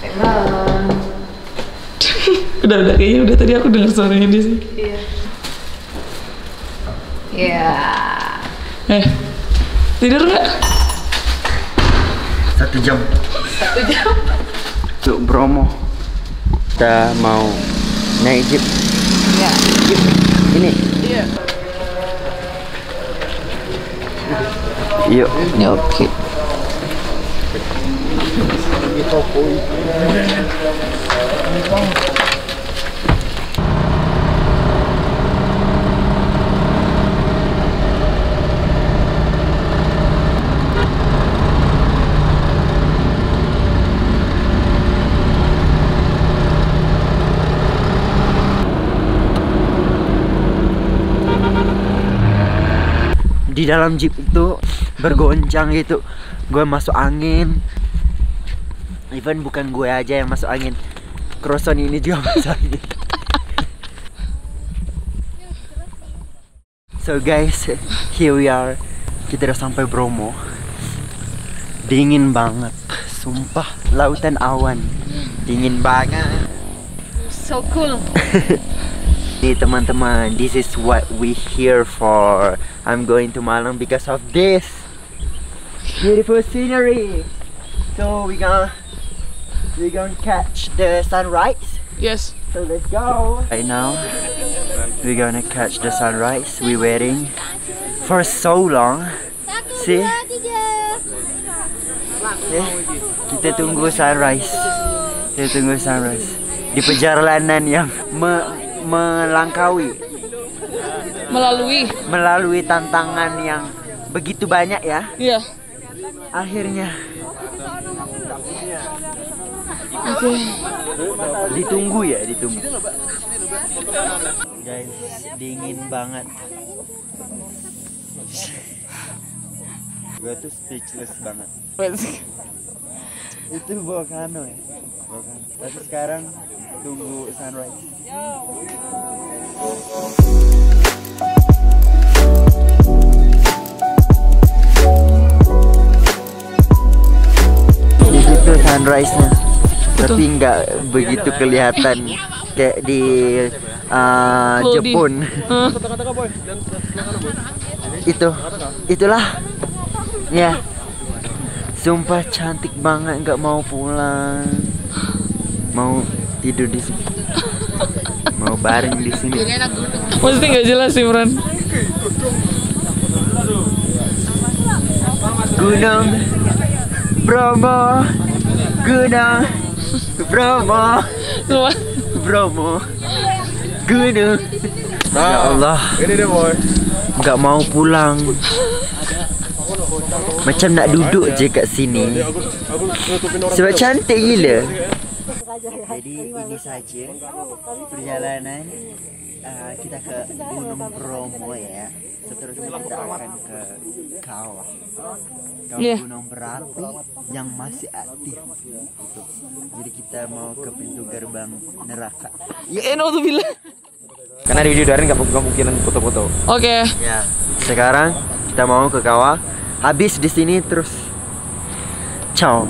Udah kayaknya udah tadi aku dengar suaranya dia sih. Iya. Iya. Tidur nggak? 1 jam. 1 jam. Untuk Bromo. Kita mau naik jeep. Iya. Jeep ini. Iya. Yuk. Ya oke. Di dalam jeep itu bergoncang gitu, gue masuk angin. Even bukan gue aja yang masuk angin, Kroson ini juga masuk angin. So guys, here we are. Kita udah sampai Bromo. Dingin banget, sumpah. Lautan awan, dingin banget. So cool. Nih teman-teman, this is what we here for. I'm going to Malang because of this beautiful scenery. So we're gonna catch the sunrise. Yes. So let's go. Right now, we're gonna catch the sunrise. We're waiting for so long. See? Kita tunggu sunrise. Kita tunggu sunrise di perjalanan yang melalui tantangan yang begitu banyak ya. Iya. Akhirnya Oke. ditunggu. Guys, dingin banget. Gue tuh speechless banget. Itu volcano ya. Tapi sekarang tunggu sunrise. Itu sunrise-nya. Tapi nggak begitu kelihatan kayak di Jepun. Itulah ya. Sumpah cantik banget, nggak mau pulang. Mau tidur di sini. Mau baring di sini. Pasti nggak jelas sih, Bran. Gunung Bromo, Gunung Bromo, Bromo, Gunung. Ya Allah, nggak mau pulang. Macam nak duduk je kat sini. Sebab cantik gila. Jadi ini saja perjalanan kita ke Gunung Bromo ya. Seterusnya kita akan ke kawah. Gunung berapi yang masih aktif. Jadi kita mau ke pintu gerbang neraka. Ya, tuh bilang. Karena di video daring nggak mungkin foto-foto. Oke. Ya. Sekarang kita mau ke kawah. Habis di sini terus. Ciao.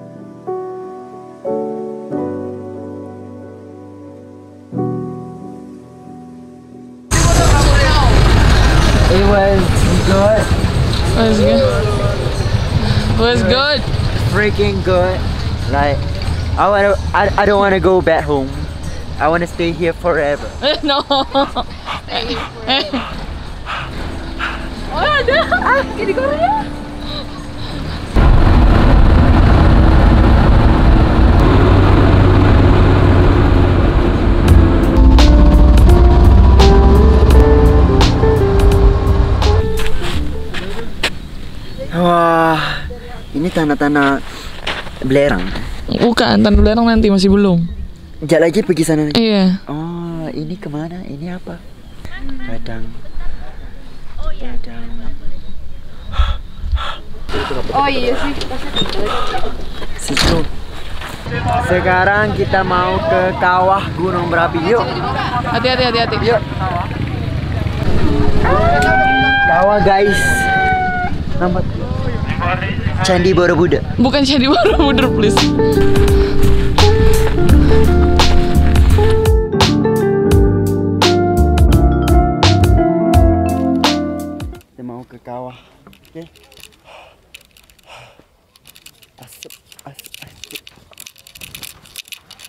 It was good. Was good. Freaking good. Like I don't want to go back home. I want to stay here forever. No. Oh ada. Kayak di Korea. Wah, ini tanah-tanah belerang. Bukan, tanah belerang nanti masih belum. Sekejap lagi pergi sana. Iya. Oh, ini kemana? Ini apa? Padang. Oh iya sih. Situ. Sekarang kita mau ke kawah Gunung Berapi. Yuk. Hati-hati. Yuk. Kawah guys. Nampak. Candi Borobudur. Bukan Candi Borobudur, please.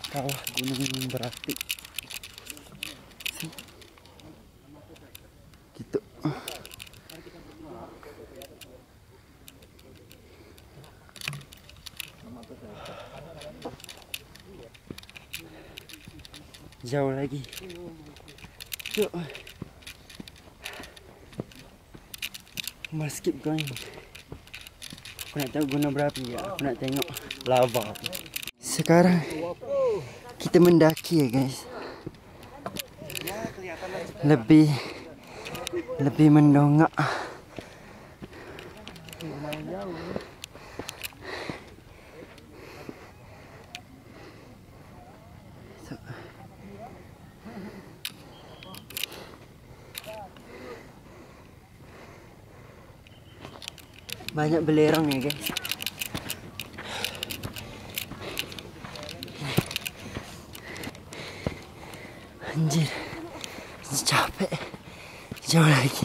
kawah gunung berapi. Gitu. Jauh lagi. Yuk. Must keep going. Aku nak tengok gunung berapi ya. Aku nak tengok lava. Sekarang kita mendaki ya guys. Lebih mendongak. Banyak belerang ya guys. Anjir, capek. Jauh lagi.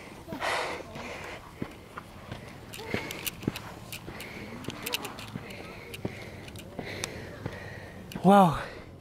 Wow.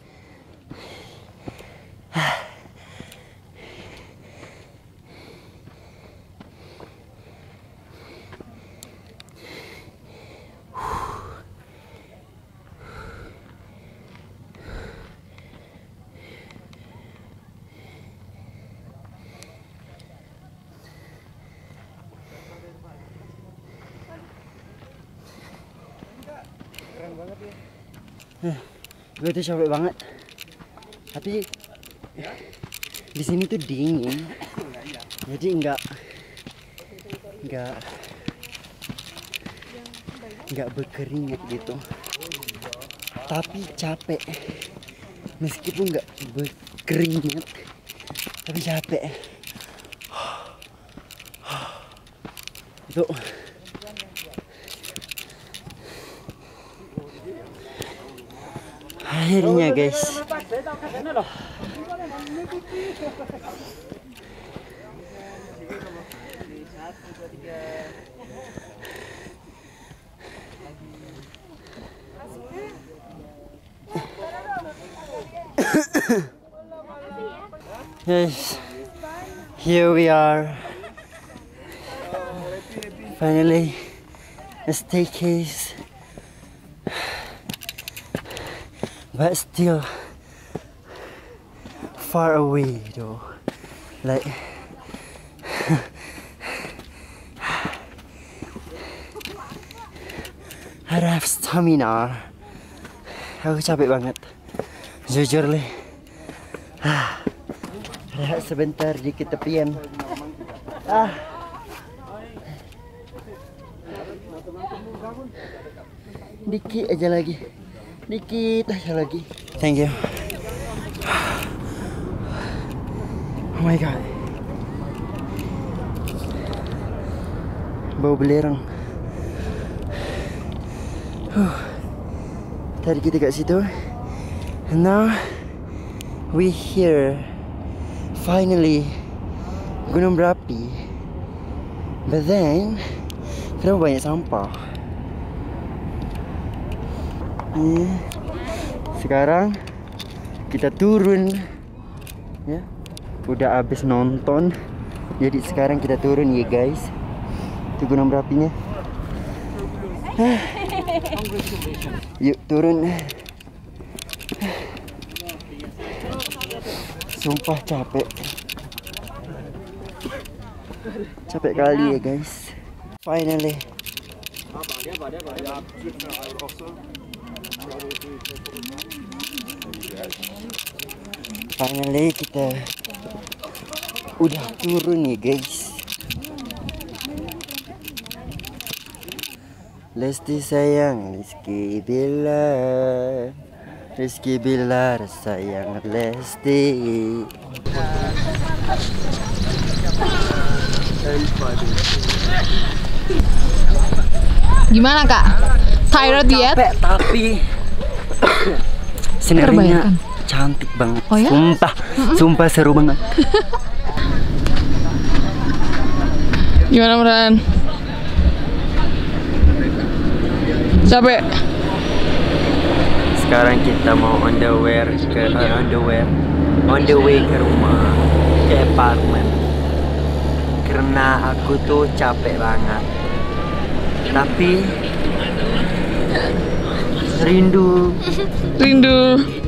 Gue tuh capek banget. Tapi di sini tuh dingin. Jadi enggak berkeringat gitu. Tapi capek. Meskipun enggak berkeringat, tapi capek. Itu akhirnya guys. Yes, here we are. Finally, a staircase. But still far away though. Like I don't have stamina. Aku capek banget. Jujur leh. Rehat sebentar di ketepian. Dikit aja lagi. Dikit aja lagi. Thank you. Oh my god. Bau belerang. Tadi kita kat situ. And now we here. Finally Gunung Berapi. But then kenapa banyak sampah? Sekarang kita turun ya. Udah habis nonton, jadi sekarang kita turun ya guys. Itu Gunung Berapinya. Yuk turun. Sumpah capek. Capek kali ya guys. Finally. Finally kita udah turun nih guys. Lesti sayang, Rizky Bilar, Rizky Bilar sayang Lesti. Gimana kak? Tired yet? Capek tapi senerinya cantik banget. Oh ya? Sumpah, sumpah seru banget. Gimana Mran? Capek? Sekarang kita mau on the way ke rumah, ke apartemen. Karena aku tuh capek banget. Tapi rindu.